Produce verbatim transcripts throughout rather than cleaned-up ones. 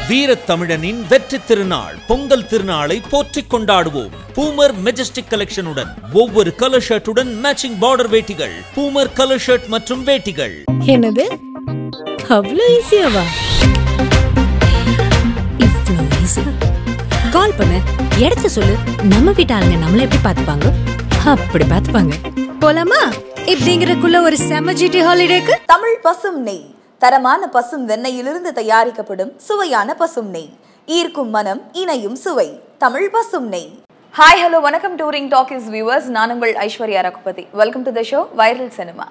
வீரத் தமிழனின் வெற்றி திருநாள் பொங்கல் திருநாளை போற்றிக் கொண்டாடுவோம். பூமர் மெஜஸ்டிக் கலெக்ஷனுடன் ஒவ்வொரு கலர் ஷர்ட்டுடன் மேட்சிங் பார்டர் வேட்டிகள். பூமர் கலர் ஷர்ட் மற்றும் வேட்டிகள். என்னது அவ்வளவு ஈஸியாவா? இவ்வளவு ஈஸியா? கால் பண்ணு, எடுத்து சொல்லு. நம்ம வீட்டாளுங்க நம்மள எப்படி பாத்துப்பாங்க? அப்படி பாத்துப்பாங்க. போலாமா? இப்படிங்கிறக்குள்ள ஒரு செம ஜிடி ஹாலிடேக்கு தமிழ் பசும் நெய், தரமான பசும் வெண்ணெயிலிருந்து தயாரிக்கப்படும் சுவையான பசும் நெய். ஈர்க்கும் மனம், இணையும் சுவை. தமிழ் பசும் நெய். ஹாய் ஹலோ வணக்கம் டூரிங் டாக்கிஸ் வியூவர்ஸ். நான் உங்கள் Aishwarya Ragupathi. Welcome to the show viral cinema.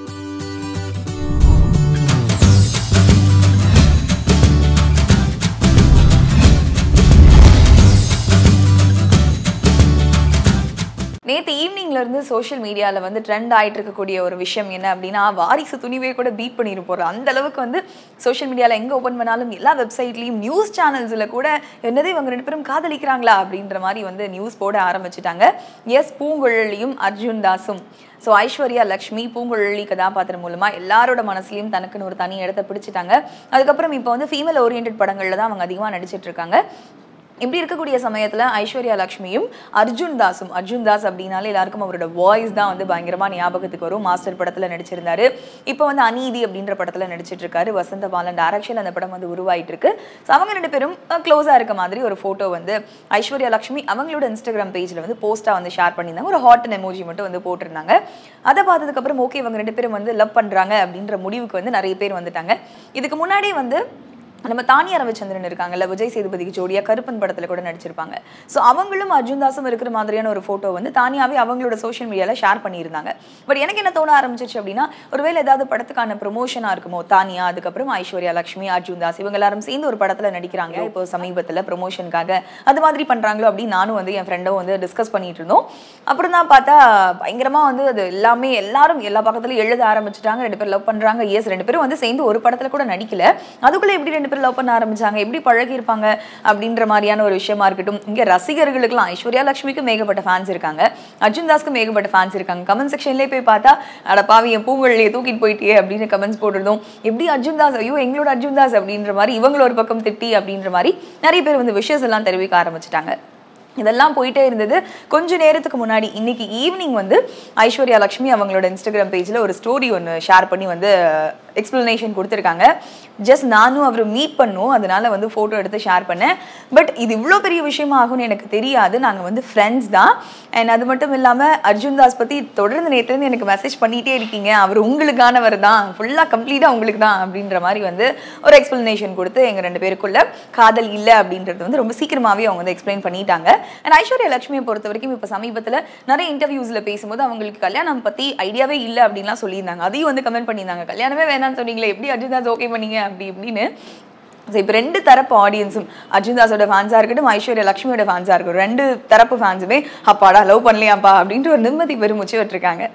நேற்று ஈவினிங்ல இருந்து சோஷியல் மீடியாவில் வந்து ட்ரெண்ட் ஆகிட்டு இருக்கக்கூடிய ஒரு விஷயம் என்ன அப்படின்னா, வாரிசு துணிவே கூட பீட் பண்ணிட்டு போகிறோம். அந்த அளவுக்கு வந்து சோஷியல் மீடியாவில் எங்கே ஓப்பன் பண்ணாலும் எல்லா வெப்சைட்லையும் நியூஸ் சேனல்ஸில் கூட என்னதே இவங்க ரெண்டு பேரும் காதலிக்கிறாங்களா அப்படின்ற மாதிரி வந்து நியூஸ் போட ஆரம்பிச்சிட்டாங்க. எஸ், பூங்குழலியும் அர்ஜுன் தாஸும். ஸோ ஐஸ்வர்யா லக்ஷ்மி பூங்குழலி கதாபாத்திரம் மூலமாக எல்லாரோட மனசுலையும் தனக்குன்னு ஒரு தனி இடத்த பிடிச்சிட்டாங்க. அதுக்கப்புறம் இப்போ வந்து ஃபீமேல் ஓரியன்ட் படங்களில் தான் அவங்க அதிகமாக நடிச்சிட்டு இருக்காங்க. இப்படி இருக்கக்கூடிய சமயத்தில் ஐஸ்வர்யா லக்ஷ்மியும் அர்ஜுன் தாஸும், அர்ஜுன் தாஸ் அப்படின்னாலே எல்லாருக்கும் அவரோட வாய்ஸ் தான் வந்து பயங்கரமாக ஞாபகத்துக்கு வரும். மாஸ்டர் படத்தில் நடிச்சிருந்தாரு. இப்போ வந்து அநீதி அப்படின்ற படத்தில் நடிச்சிட்டு இருக்காரு. வசந்த பாலன் டைரக்ஷன் அந்த படம் வந்து உருவாயிட்டு இருக்கு. ஸோ அவங்க ரெண்டு பேரும் க்ளோஸாக இருக்க மாதிரி ஒரு ஃபோட்டோ வந்து ஐஸ்வர்யா லக்ஷ்மி அவங்களோட இன்ஸ்டாகிராம் பேஜில் வந்து போஸ்ட்டாக வந்து ஷேர் பண்ணியிருந்தாங்க. ஒரு ஹாட் அண்ட் எமோஜி மட்டும் வந்து போட்டிருந்தாங்க. அதை பார்த்ததுக்கப்புறம் ஓகே இவங்க ரெண்டு பேரும் வந்து லவ் பண்ணுறாங்க அப்படின்ற முடிவுக்கு வந்து நிறைய பேர் வந்துட்டாங்க. இதுக்கு முன்னாடியே வந்து நம்ம தானியா ரவிச்சந்திரன் இருக்காங்கல்ல, விஜய் சேதுபதிக்கு ஜோடியா கருப்பன் படத்தில் கூட நடிச்சிருப்பாங்க. ஸோ அவங்களும் அர்ஜுன் தாஸும் இருக்கிற மாதிரியான ஒரு ஃபோட்டோ வந்து தானியாவே அவங்களோட சோஷியல் மீடியாவில் ஷேர் பண்ணியிருந்தாங்க. பட் எனக்கு என்ன தோண ஆரம்பிச்சிச்சு அப்படின்னா, ஒருவேளை ஏதாவது படத்துக்கான ப்ரொமோஷனாக இருக்குமோ, தானியா அதுக்கப்புறம் ஐஸ்வர்யா லக்ஷ்மி அர்ஜுன் தாஸ் இவங்க எல்லாரும் சேர்ந்து ஒரு படத்தில் நடிக்கிறாங்க இப்போ சமீபத்தில் ப்ரொமோஷனுக்காக, அது மாதிரி பண்ணுறாங்களோ அப்படின்னு நானும் வந்து என் ஃப்ரெண்டும் வந்து டிஸ்கஸ் பண்ணிட்டு இருந்தோம். அப்புறம் தான் பார்த்தா பயங்கரமாக வந்து அது எல்லாமே எல்லாரும் எல்லா பக்கத்துலையும் எழுத ஆரம்பிச்சிட்டாங்க. ரெண்டு பேரும் லவ் பண்ணுறாங்க. எஸ், ரெண்டு பேரும் வந்து சேர்ந்து ஒரு படத்தில் கூட நடிக்கல. அதுக்குள்ளே எப்படி ரெண்டு லவ் பண்ண ஆரம்பிச்சாங்க, எப்படி பழகி இருப்பாங்க அப்படின்ற மாதிரியான ஒரு விஷயமா இருக்கட்டும். இங்க ரசிகர்களுக்குலாம் ஐஸ்வர்யா லக்ஷ்மிக்கு மேகப்பட்ட ஃபேன்ஸ் இருக்காங்க, அர்ஜுன் தாஸ்க்கு மேகப்பட்ட ஃபேன்ஸ் இருக்காங்க. கமெண்ட் செக்ஷன்லேயே போய் பார்த்தா அட பாவி என் பூங்குழலியை தூக்கிட்டு போயிட்டே அப்படின்னு கமெண்ட்ஸ் போடுறதும், எப்படி அர்ஜுன் தாஸ், ஐயோ எங்களோட அர்ஜுன் தாஸ் அப்படின்ற மாதிரி இவங்கள ஒரு பக்கம் திட்டி அப்படின்ற மாதிரி நிறைய பேர் வந்து விஷஸ் எல்லாம் தெரிவிக்க ஆரம்பிச்சிட்டாங்க. இதெல்லாம் போயிட்டே இருந்தது. கொஞ்ச நேரத்துக்கு முன்னாடி இன்னைக்கு ஈவினிங் வந்து ஐஸ்வர்யா லக்ஷ்மி அவங்களோட இன்ஸ்டாகிராம் பேஜில் ஒரு ஸ்டோரி ஒன்று ஷேர் பண்ணி வந்து எக்ஸ்பிளனேஷன் கொடுத்துருக்காங்க. ஜஸ்ட் நானும் அவர் மீட் பண்ணோம், அதனால வந்து ஃபோட்டோ எடுத்து ஷேர் பண்ணேன். பட் இது இவ்வளோ பெரிய விஷயமா ஆகும்னு எனக்கு தெரியாது. நாங்கள் வந்து ஃப்ரெண்ட்ஸ் தான். அண்ட் அது மட்டும் இல்லாமல் அர்ஜுன் தாஸ் பற்றி தொடர்ந்து நேற்றுலேருந்து எனக்கு மெசேஜ் பண்ணிகிட்டே இருக்கீங்க, அவர் உங்களுக்கானவர் தான், ஃபுல்லாக கம்ப்ளீட்டாக உங்களுக்கு தான் அப்படின்ற மாதிரி வந்து ஒரு எக்ஸ்பிளனேஷன் கொடுத்து எங்கள் ரெண்டு பேருக்குள்ள காதல் இல்லை அப்படின்றது வந்து ரொம்ப சீக்கிரமாகவே அவங்க வந்து எக்ஸ்பிளைன் பண்ணிட்டாங்க. அண்ட் ஐஸ்வர்யா லக்ஷ்மியை பொறுத்த வரைக்கும் இப்போ சமீபத்தில் நிறைய இன்டர்வியூஸில் பேசும்போது அவங்களுக்கு கல்யாணம் பற்றி ஐடியாவே இல்லை அப்படின்லாம் சொல்லியிருந்தாங்க. அதையும் வந்து கமெண்ட் பண்ணியிருந்தாங்க, கல்யாணமே வேணாம்னு சொன்னீங்களே எப்படி அர்ஜுன் தாஸ் ஓகே பண்ணீங்க அப்படி இப்படின்னு. இப்போ ரெண்டு தரப்பு ஆடியன்ஸும், அர்ஜுன் தாஸோட ஃபேன்ஸாக இருக்கட்டும் ஐஸ்வர்யா லக்ஷ்மியோட ஃபேன்ஸாக இருக்கட்டும், ரெண்டு தரப்பு ஃபேன்ஸுமே அப்பாடா லவ் பண்ணலையாப்பா அப்படின்ட்டு ஒரு நிம்மதி பெருமூச்சு விட்டுருக்காங்க.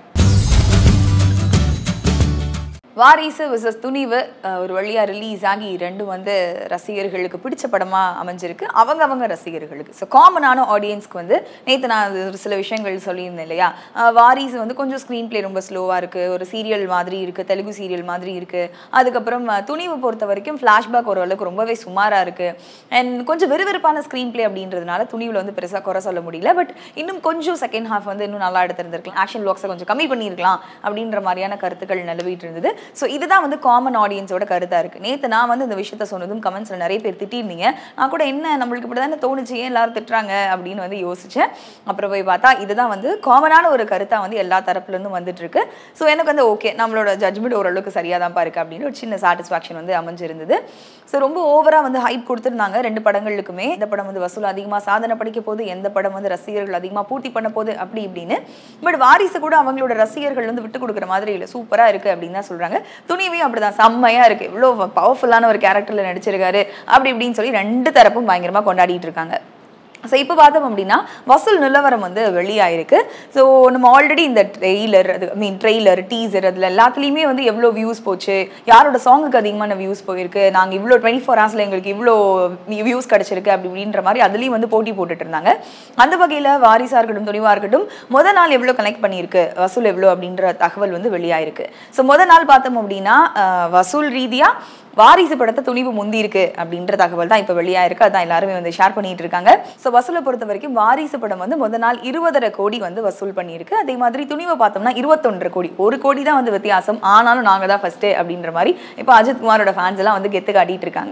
வாரிசு விசஸ் துணிவு ஒரு வழியாக ரிலீஸ் ஆகி ரெண்டும் வந்து ரசிகர்களுக்கு பிடிச்ச படமாக அமைஞ்சிருக்கு, அவங்க அவங்க ரசிகர்களுக்கு. ஸோ காமனான ஆடியன்ஸ்க்கு வந்து நேற்று நான் ஒரு சில விஷயங்கள் சொல்லியிருந்தேன் இல்லையா, வாரிசு வந்து கொஞ்சம் ஸ்க்ரீன் பிளே ரொம்ப ஸ்லோவாக இருக்குது, ஒரு சீரியல் மாதிரி இருக்குது, தெலுங்கு சீரியல் மாதிரி இருக்குது. அதுக்கப்புறம் துணிவு பொறுத்த வரைக்கும் ஃப்ளாஷ்பேக் ஓரளவுக்கு ரொம்பவே சுமாராக இருக்குது. அண்ட் கொஞ்சம் விறுவிறுப்பான ஸ்க்ரீன் பிளே அப்படின்றதுனால துணிவில் வந்து பெருசாக குறை சொல்ல முடியல. பட் இன்னும் கொஞ்சம் செகண்ட் ஹாஃப் வந்து இன்னும் நல்லா எடுத்திருந்திருக்கலாம், ஆக்ஷன் பிளாக்ஸை கொஞ்சம் கம்மி பண்ணியிருக்கலாம் அப்படின்ற மாதிரியான கருத்துக்கள் நிலவிட்டு இருந்தது. ஸோ இதுதான் வந்து காமன் ஆடியன்ஸோட கருத்தாக இருக்குது. நேற்று நான் வந்து இந்த விஷயத்த சொன்னதும் கமெண்ட்ஸில் நிறைய பேர் திட்டிருந்தீங்க. நான் கூட என்ன நம்மளுக்கு இப்படி தானே தோணுச்சு, ஏன் எல்லாரும் திட்டுறாங்க அப்படின்னு வந்து யோசித்தேன். அப்புறம் போய் பார்த்தா இதுதான் வந்து காமனான ஒரு கருத்தாக வந்து எல்லா தரப்புலேருந்தும் வந்துட்டு இருக்கு. ஸோ எனக்கு வந்து ஓகே நம்மளோட ஜட்ஜ்மெண்ட் ஓரளவுக்கு சரியாக தான்ப்பா இருக்குது அப்படின்னு ஒரு சின்ன சாட்டிஸ்ஃபேக்ஷன் வந்து அமைஞ்சிருந்தது. ஸோ ரொம்ப ஓவராக வந்து ஹைப் கொடுத்துருந்தாங்க ரெண்டு படங்களுக்குமே. இந்த படம் வந்து வசூல் அதிகமாக சாதனை படிக்க போகுது, எந்த படம் வந்து ரசிகர்கள் அதிகமாக பூர்த்தி பண்ண போகுது அப்படி இப்படின்னு. பட் வாரிசு கூட அவங்களோட ரசிகர்கள் வந்து விட்டு கொடுக்குற மாதிரி இல்லை, சூப்பராக இருக்குது அப்படின்னு தான் சொல்கிறாங்க. துணிவையும் அப்படிதான் செம்மையா இருக்கு, இவ்வளோ பவர்ஃபுல்லான ஒரு கேரக்டர்ல நடிச்சிருக்காரு அப்படி இப்படின்னு சொல்லி ரெண்டு தரப்பும் பயங்கரமா கொண்டாடிட்டு இருக்காங்க. ஸோ இப்போ பார்த்தோம் அப்படின்னா வசூல் நிலவரம் வந்து வெளியாயிருக்கு. ஸோ நம்ம ஆல்ரெடி இந்த ட்ரெய்லர் அது மீன் ட்ரெய்லர் டீசர் அதில் எல்லாத்துலேயுமே வந்து எவ்வளோ வியூஸ் போச்சு, யாரோட சாங்குக்கு அதிகமான வியூஸ் போயிருக்கு, நாங்கள் இவ்வளோ டுவெண்ட்டி ஃபோர் ஹவர்ஸில் எங்களுக்கு இவ்வளோ வியூஸ் கிடச்சிருக்கு அப்படி இப்படின்ற மாதிரி அதுலேயும் வந்து போட்டி போட்டுட்டு இருந்தாங்க. அந்த வகையில் வாரிசாக இருக்கட்டும் துணிவாக இருக்கட்டும் முத நாள் எவ்வளோ கனெக்ட் பண்ணியிருக்கு, வசூல் எவ்வளோ அப்படின்ற தகவல் வந்து வெளியாயிருக்கு. ஸோ முத நாள் பார்த்தோம் அப்படின்னா வசூல் ரீதியாக வாரிசு படத்தை துணிவு முந்தி இருக்கு அப்படின்ற தகவல் தான் இப்போ வெளியா இருக்கு. அதான் எல்லாருமே வந்து ஷேர் பண்ணிட்டு இருக்காங்க. ஸோ வசூலை பொறுத்த வரைக்கும் வாரிசு படம் வந்து முதல் நாள் இருபதரை கோடி வந்து வசூல் பண்ணியிருக்கு. அதே மாதிரி துணிவை பார்த்தோம்னா இருபத்தொன்றரை கோடி, ஒரு கோடி தான் வந்து வித்தியாசம். ஆனாலும் நாங்க தான் ஃபர்ஸ்ட் அப்படின்ற மாதிரி இப்போ அஜித் குமாரோட ஃபேன்ஸ் எல்லாம் வந்து கெத்து காட்டிட்டு இருக்காங்க.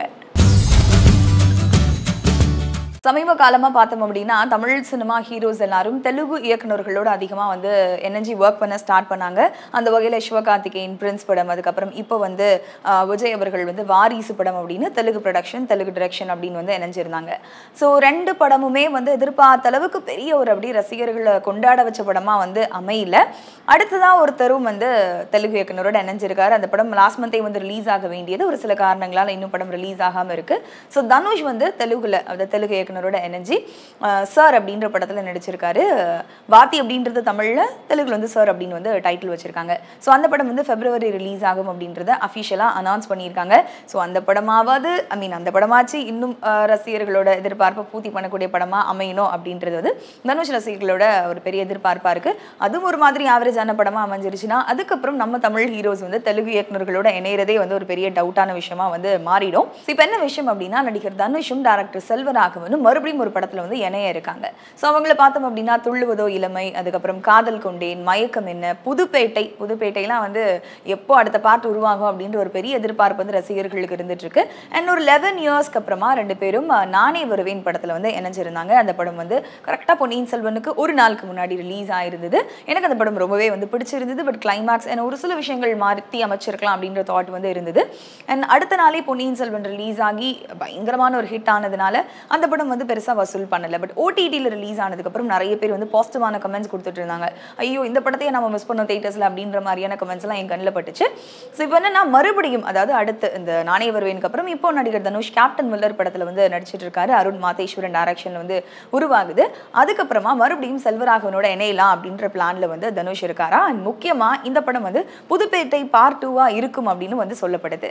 சமீப காலமாக பார்த்தோம் அப்படின்னா தமிழ் சினிமா ஹீரோஸ் எல்லாரும் தெலுங்கு இயக்குநர்களோடு அதிகமாக வந்து எனர்ஜி ஒர்க் பண்ண ஸ்டார்ட் பண்ணாங்க. அந்த வகையில் சிவகார்த்திகேயன் பிரின்ஸ் படம், அதுக்கப்புறம் இப்போ வந்து விஜய் அவர்கள் வந்து வாரிசு படம் அப்படின்னு தெலுங்கு ப்ரொடக்ஷன் தெலுங்கு டிரெக்ஷன் அப்படின்னு வந்து இணைஞ்சிருந்தாங்க. ஸோ ரெண்டு படமுமே வந்து எதிர்பார்த்த அளவுக்கு பெரிய ஒரு அப்படி ரசிகர்களை கொண்டாட வச்ச படமாக வந்து அமையல. அடுத்ததான் ஒருத்தரும் வந்து தெலுங்கு இயக்குனரோட இணைஞ்சிருக்காரு. அந்த படம் லாஸ்ட் மந்தே வந்து ரிலீஸ் ஆக வேண்டியது, ஒரு சில காரணங்களால் இன்னும் படம் ரிலீஸ் ஆகாமல் இருக்கு. ஸோ தனுஷ் வந்து தெலுங்குல அந்த தெலுங்கு இயக்குனர் எனர்ஜி சார் அப்படின்ற படத்துல நடிச்சிருக்காரு. வாத்தி அப்படின்றது தமிழ்ல, தெலுங்குல வந்து சார் அப்படின்னு வந்து டைட்டில் வச்சிருக்காங்க. ஸோ அந்த படம் வந்து பிப்ரவரி ரிலீஸ் ஆகும் அப்படின்றத அஃபிஷியலா அனௌன்ஸ் பண்ணியிருக்காங்க. ஸோ அந்த படமாவது ஐ மீன் அந்த படமாச்சு இன்னும் ரசிகர்களோட எதிர்பார்ப்பை பூர்த்தி பண்ணக்கூடிய படமா அமையணும் அப்படின்றது வந்து தனுஷ் ரசிகர்களோட ஒரு பெரிய எதிர்பார்ப்பா இருக்கு. அதுவும் ஒரு மாதிரி ஆவரேஜான படமா அமைஞ்சிருச்சுன்னா அதுக்கப்புறம் நம்ம தமிழ் ஹீரோஸ் வந்து தெலுங்கு இயக்குநர்களோட இணையறதே வந்து ஒரு பெரிய டவுட்டான விஷயமா வந்து மாறிடும். இப்போ என்ன விஷயம் அப்படின்னா நடிகர் தனுஷும் டைரக்டர் செல்வராகவனும் மறுபடியும் ஒரு படத்துல வந்து இணைய இருக்காங்க. ஸோ அவங்கள பார்த்தோம் அப்படின்னா துள்ளுவதோ இளமை, அதுக்கப்புறம் காதல் கொண்டேன், மயக்கம் என்ன, புதுப்பேட்டை புதுப்பேட்டைலாம் வந்து எப்போ அடுத்த பாட்டு உருவாகும் அப்படின்ற ஒரு பெரிய எதிர்பார்ப்பு வந்து ரசிகர்களுக்கு இருந்துட்டு இருக்கு. அண்ட் ஒரு லெவன் இயர்ஸ்க்கு அப்புறமா ரெண்டு பேரும் நானே வருவேன் படத்துல வந்து இணைஞ்சிருந்தாங்க. அந்த படம் வந்து கரெக்டா பொன்னியின் செல்வனுக்கு ஒரு நாளுக்கு முன்னாடி ரிலீஸ் ஆயிருந்தது. எனக்கு அந்த படம் ரொம்பவே வந்து பிடிச்சிருந்தது. பட் கிளைமேக்ஸ் என்ன ஒரு சில விஷயங்கள் மாற்றி அமைச்சிருக்கலாம் அப்படின்ற தாட் வந்து இருந்தது. அண்ட் அடுத்த நாளே பொன்னியின் செல்வன் ரிலீஸ் ஆகி பயங்கரமான ஒரு ஹிட் ஆனதுனால அந்த படம் வந்து பெருசா வசூல் பண்ணல. பட் ஓடிடியில் ரிலீஸ் ஆனதுக்கு அப்புறம் நிறைய பேர் வந்து பாசிட்டிவான கமெண்ட்ஸ் கொடுத்துட்டு இருந்தாங்க. ஐயோ இந்த படத்தையே நம்ம மிஸ் பண்ணோம் தியேட்டர்ஸ்ல அப்படின்ற மாதிரியான கமெண்ட்ஸ் எல்லாம் என் கண்ணில் பட்டுச்சு. ஸோ இப்போ என்னன்னா மறுபடியும் அதாவது அடுத்து இந்த நானே வருவேனுக்கு அப்புறம் இப்போ நடிகர் தனுஷ் கேப்டன் மில்லர் படத்துல வந்து நடிச்சிட்டு இருக்காரு. அருண் மாதேஸ்வரன் டைரக்ஷன்ல வந்து உருவாகுது. அதுக்கப்புறமா மறுபடியும் செல்வராகவனோட இணையலாம் அப்படின்ற பிளான்ல வந்து தனுஷ் இருக்காரா. அண்ட் முக்கியமா இந்த படம் வந்து புதுப்பேட்டை பார்ட் டூவா இருக்கும் அப்படின்னு வந்து சொல்லப்படுது.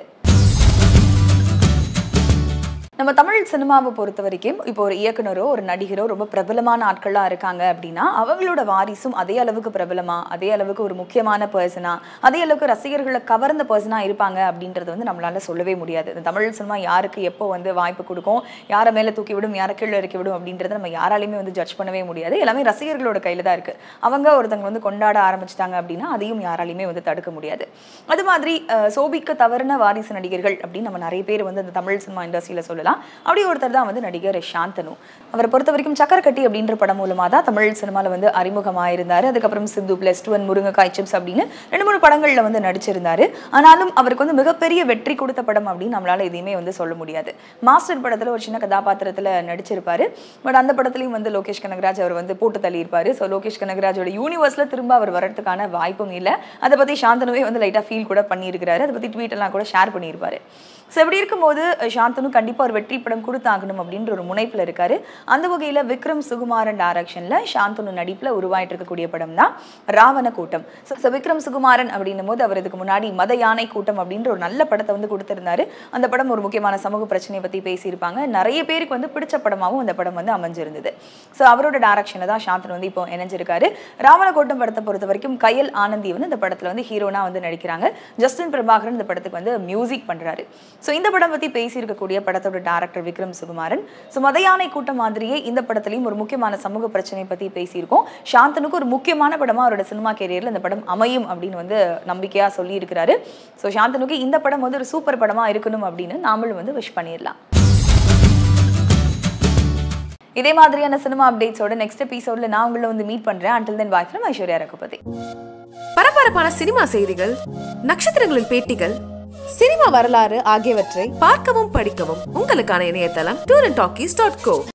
நம்ம தமிழ் சினிமாவை பொறுத்த வரைக்கும் இப்போ ஒரு இயக்குனரோ ஒரு நடிகரோ ரொம்ப பிரபலமான ஆட்களாக இருக்காங்க அப்படின்னா அவங்களோட வாரிசும் அதே அளவுக்கு பிரபலமா, அதே அளவுக்கு ஒரு முக்கியமான பர்சனா, அதே அளவுக்கு ரசிகர்களை கவர்ந்த பர்சனா இருப்பாங்க அப்படின்றது வந்து நம்மளால சொல்லவே முடியாது. இந்த தமிழ் சினிமா யாருக்கு எப்போ வந்து வாய்ப்பு கொடுக்கும், யாரை மேலே தூக்கி விடும், யாரை கீழே இறக்கி விடும் அப்படின்றத நம்ம யாராலையுமே வந்து ஜட்ஜ் பண்ணவே முடியாது. எல்லாமே ரசிகர்களோட கையில் தான் இருக்கு. அவங்க ஒருத்தங்க வந்து கொண்டாட ஆரம்பிச்சிட்டாங்க அப்படின்னா அதையும் யாராலையுமே வந்து தடுக்க முடியாது. அது மாதிரி சோபிக்க தவறுன வாரிசு நடிகர்கள் அப்படின்னு நம்ம நிறைய பேர் வந்து இந்த தமிழ் சினிமா இண்டஸ்ட்ரியில சொல்லலாம். அப்படி ஒருத்தர் தான் வந்து நடிகர் சாந்தனு. அவரை பொறுத்த வரைக்கும் சக்கரக்கட்டி அப்படின்ற படம் மூலமா தான் தமிழ் சினிமாவில் வந்து அறிமுகமாயிருந்தாரு. அதுக்கப்புறம் Siddhu plus two and Murungakkai chips அப்படின்னு ரெண்டு மூணு படங்கள்ல வந்து நடிச்சிருந்தாரு. ஆனாலும் அவருக்கு வந்து மிகப்பெரிய வெற்றி கொடுத்த படம் அப்படின்னு நம்மளால எதையுமே வந்து சொல்ல முடியாது. மாஸ்டர் படத்துல ஒரு சின்ன கதாபாத்திரத்துல நடிச்சிருப்பாரு. பட் அந்த படத்துலையும் வந்து லோகேஷ் கனகராஜ் அவர் வந்து போட்டு தள்ளியிருப்பாரு. ஸோ லோகேஷ் கனகராஜோட யூனிவர்ஸ்ல திரும்ப அவர் வரதுக்கான வாய்ப்பும் இல்லை. அதை பத்தி சாந்தனுவே வந்து லைட்டா ஃபீல் கூட பண்ணியிருக்கிறாரு. அதை பத்தி ட்வீட் எல்லாம் கூட ஷேர் பண்ணியிருப்பாரு. ஸோ இப்படி இருக்கும்போது சாந்தனு கண்டிப்பாக ஒரு வெற்றி படம் கொடுத்தாகணும் அப்படின்ற ஒரு முனைப்பில் இருக்காரு. அந்த வகையில் விக்ரம் சுகுமாரன் டைரக்ஷனில் சாந்தனு நடிப்பில் உருவாயிட்டு இருக்கக்கூடிய படம் தான் ராவண கூட்டம். ஸோ விக்ரம் சுகுமாரன் அப்படின்னும் போது அவர் இதுக்கு முன்னாடி மத யானை கூட்டம் அப்படின்ற ஒரு நல்ல படத்தை வந்து கொடுத்திருந்தாரு. அந்த படம் ஒரு முக்கியமான சமூக பிரச்சனையை பற்றி பேசியிருப்பாங்க. நிறைய பேருக்கு வந்து பிடிச்ச படமாகவும் அந்த படம் வந்து அமைஞ்சிருந்தது. ஸோ அவரோட டைரக்ஷனில் தான் சாந்தனு வந்து இப்போ இணைஞ்சிருக்காரு. ராவண கூட்டம் படத்தை பொறுத்த வரைக்கும் கயல் ஆனந்தி வந்து இந்த படத்தில் வந்து ஹீரோனா வந்து நடிக்கிறாங்க. ஜஸ்டின் பிரபாகரன் இந்த படத்துக்கு வந்து மியூசிக் பண்றாரு. ஸோ இந்த படம் பற்றி பேசியிருக்கக்கூடிய படத்தோட டைரக்டர் விக்ரம் சுகுமாரன். ஸோ மத யானை கூட்டம் மாதிரியே இந்த படத்துலையும் ஒரு முக்கியமான சமூக பிரச்சனையை பற்றி பேசியிருக்கோம். சாந்தனுக்கு ஒரு முக்கியமான படமா அவரோட சினிமா கேரியர்ல இந்த படம் அமையும் அப்படின்னு வந்து நம்பிக்கையா சொல்லி இருக்கிறாரு. ஸோ சாந்தனுக்கு இந்த படம் வந்து ஒரு சூப்பர் படமா இருக்கணும் அப்படின்னு நாமளும் வந்து விஷ் பண்ணிடலாம். இதே மாதிரியான சினிமா அப்டேட்ஸோட நெக்ஸ்ட் எபிசோட்ல நான் உங்களை வந்து மீட் பண்றேன். until then bye from Aishwarya Raghupathi. பரபரப்பான சினிமா செய்திகள், நட்சத்திரங்களின் பேட்டிகள், சினிமா வரலாறு ஆகியவற்றை பார்க்கவும் படிக்கவும் உங்களுக்கான இணையதளம் tour and talkies dot go.